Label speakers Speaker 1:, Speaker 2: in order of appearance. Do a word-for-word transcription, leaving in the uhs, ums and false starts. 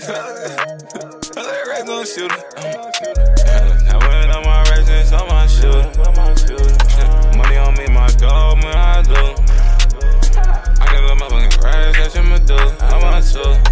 Speaker 1: Right, no shooter. I went on my race and saw my shooter. Money on me, my dog, man, I do. I got a motherfucking race, that's your medulla. I'm on tour.